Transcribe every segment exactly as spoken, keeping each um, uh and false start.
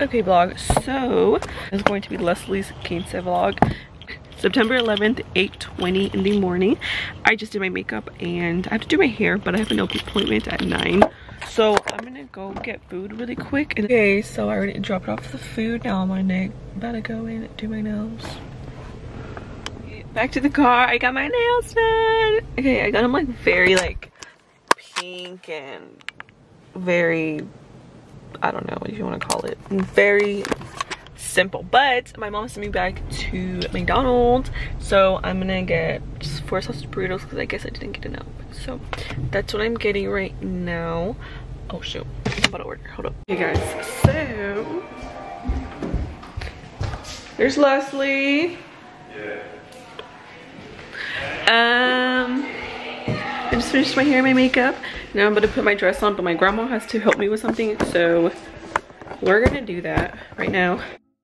Okay vlog, so it's going to be Leslie's quince vlog. September eleventh, eight twenty in the morning. I just did my makeup and I have to do my hair, but I have an appointment at nine. So I'm gonna go get food really quick. Okay, so I already dropped off the food. Now I'm gonna about to go in and do my nails. Back to the car. I got my nails done. Okay, I got them like very like pink and very, I don't know what you want to call it, very simple. But my mom sent me back to McDonald's, so I'm gonna get just four sausage burritos because I guess I didn't get enough. So that's what I'm getting right now. Oh shoot, I'm about to order. Hold up. Hey guys, so there's Leslie. Yeah. Um, I just finished my hair and my makeup. Now I'm gonna put my dress on, but my grandma has to help me with something, so we're gonna do that right now.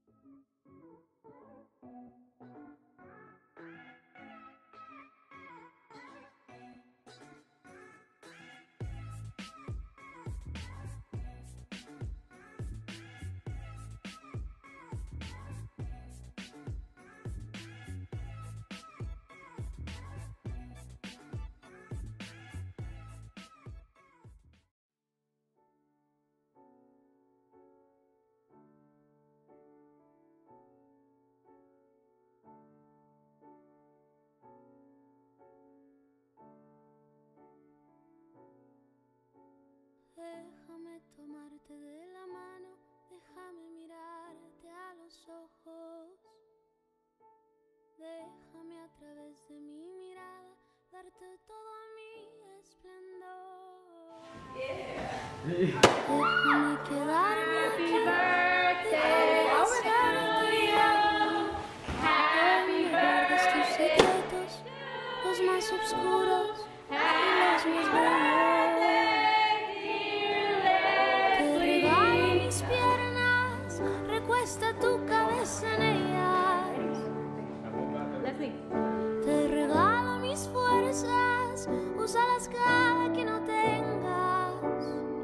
Déjame tomarte de la mano, déjame mirarte a los ojos. Déjame a través de mi mirada darte todo mi esplendor. Yeah. Déjame quedarme aquí. Happy birthday. Happy birthday. Tus secretos, los más oscuros y los más bellos. Recuesta tu cabeza en ellas. Leslie. Te regalo mis fuerzas, úsalas cada que no tengas.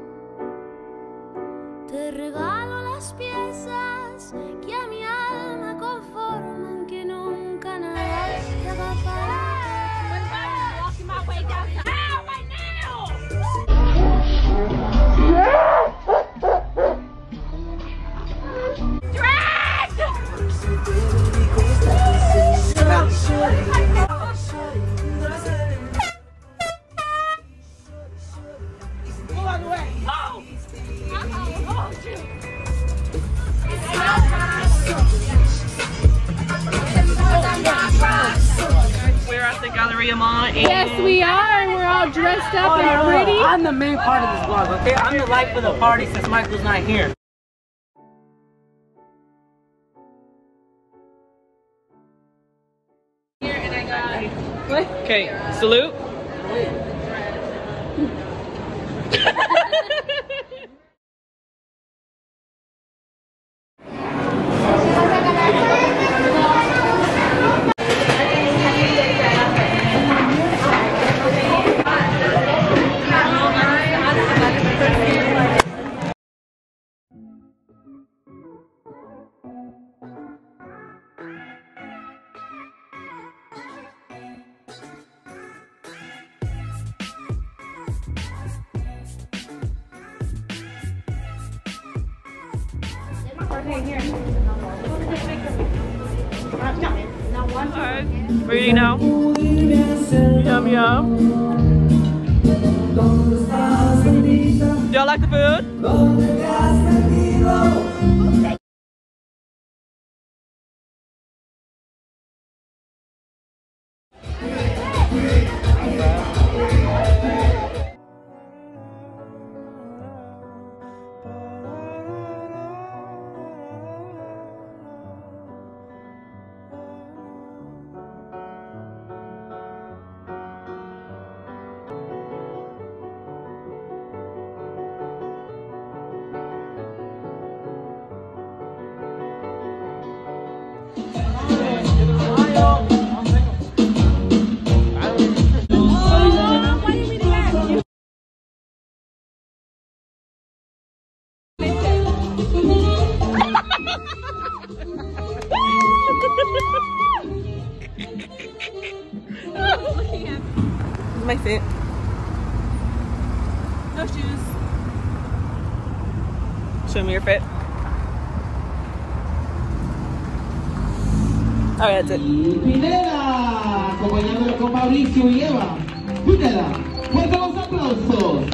Te regalo las piezas que a mi alma conforman, que nunca nada te haga fallar. Walking my way down town right now. We're at the Galleria Mall. And yes, we are, and we're all dressed up oh, and no, no, pretty. No. I'm the main part of this vlog, okay? I'm the life of the party since Michael's not here. Okay, salute. Alright, ready now? Yum yum. Y'all like the food? my fit. No shoes. Show me your fit. Alright, that's it. Pineda, acompañándolo con Mauricio y Eva. Pineda, fuerte los aplausos.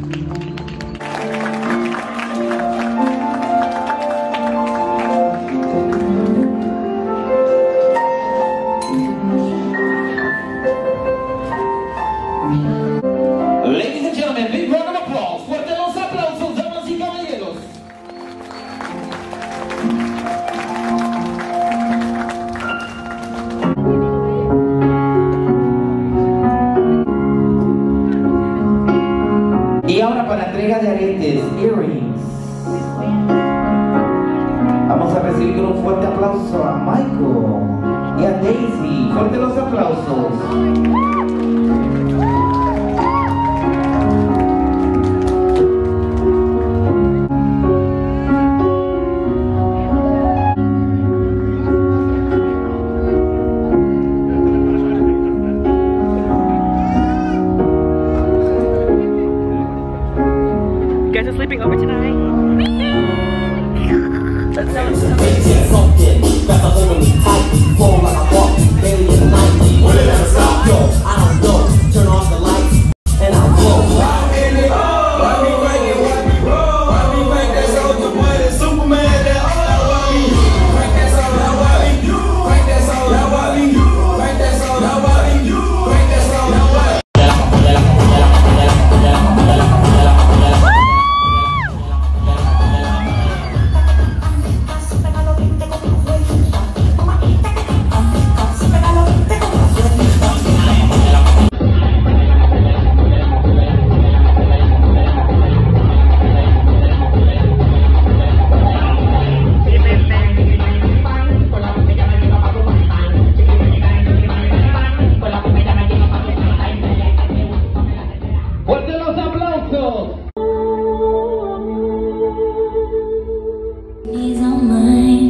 Ladies and gentlemen, big round of applause. Fuerte los aplausos, damas y caballeros. Y ahora para entrega de aretes, earrings. Vamos a recibir con un fuerte aplauso a Michael y a Daisy. Fuerte los aplausos. You guys are sleeping over tonight? That's so He's on mine.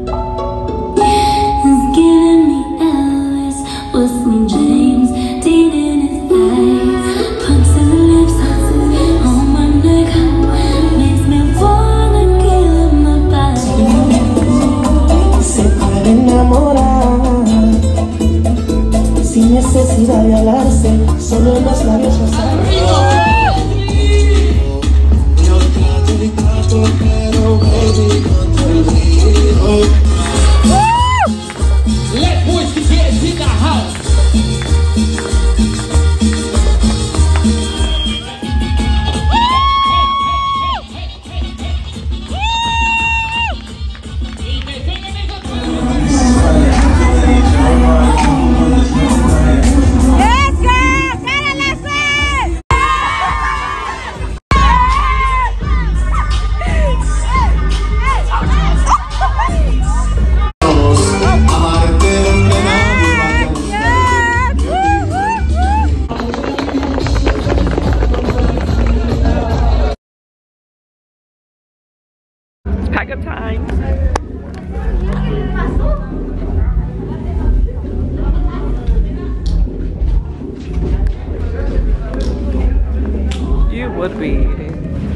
He's giving me Elvis with some James Dean in his eyes. Pumps his lips on my neck, makes me wanna give him my body. Se puede enamorar sin necesidad de hablarse, solo en los labios rosados. Let boys get in the house. pack up time. You would be eating.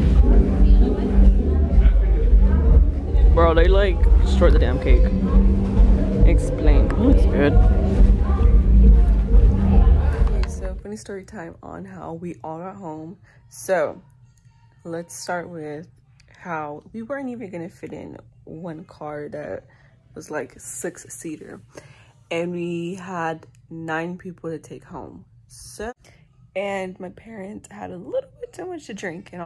Bro, they like destroyed the damn cake. Explain. Oh, it's good. Okay, so funny story time on how we all got home. So let's start with how we weren't even gonna fit in one car that was like six seater, and we had nine people to take home. So, and my parents had a little bit too much to drink, and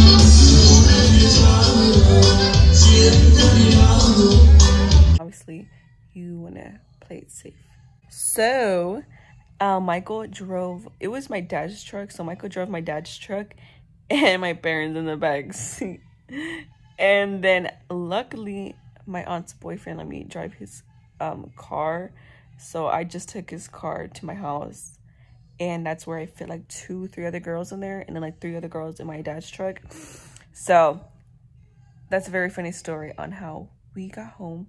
obviously you want to play it safe. So uh, Michael drove, it was my dad's truck, so Michael drove my dad's truck and my parents in the back seat. And then luckily my aunt's boyfriend let me drive his um car, so I just took his car to my house, and that's where I fit like two three other girls in there, and then like three other girls in my dad's truck. So that's a very funny story on how we got home.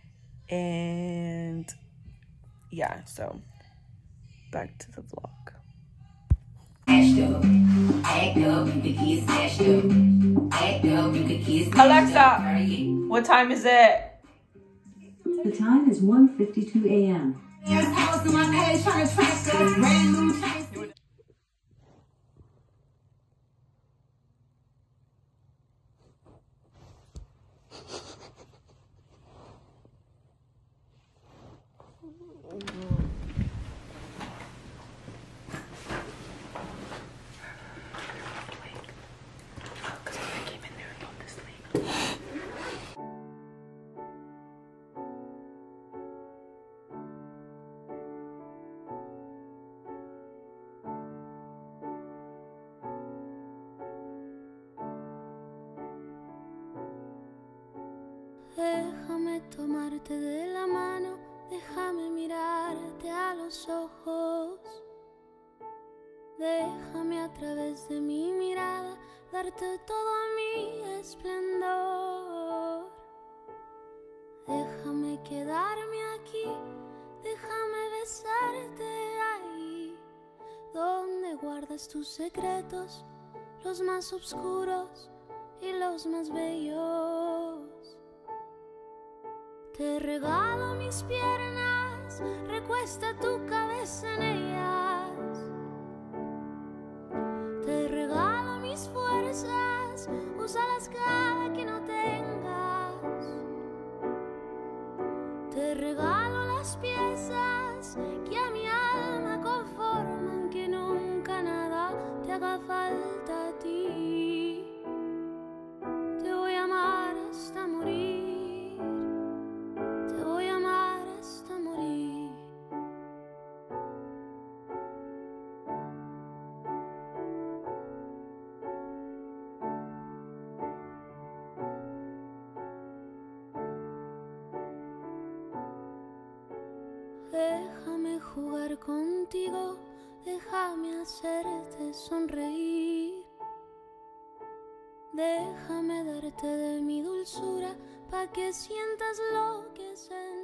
And yeah, so back to the vlog. up. Act up, you could get smashed up. Act up, you could get smashed Alexa, up. what time is it? The time is one fifty-two a m Déjame tomarte de la mano, déjame mirarte a los ojos. Déjame a través de mi mirada darte todo mi esplendor. Déjame quedarme aquí, déjame besarte ahí, donde guardas tus secretos, los más oscuros y los más bellos. Te regalo mis piernas, recuesta tu cabeza en ellas. Te regalo mis fuerzas, úsalas cada que no tengas. Te regalo las piezas que a mi alma conforman, que nunca nada te haga falta a ti. Te voy a amar hasta morir. Déjame jugar contigo, déjame hacerte sonreír. Déjame darte de mi dulzura, pa' que sientas lo que sentí.